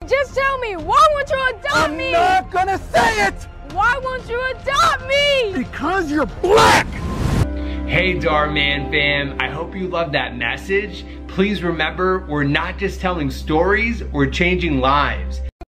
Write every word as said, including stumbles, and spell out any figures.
just tell me, why won't you adopt I'm me? I'm not gonna say it! Why won't you adopt me? Because you're black! Hey Darman fam, I hope you loved that message. Please remember, we're not just telling stories, we're changing lives.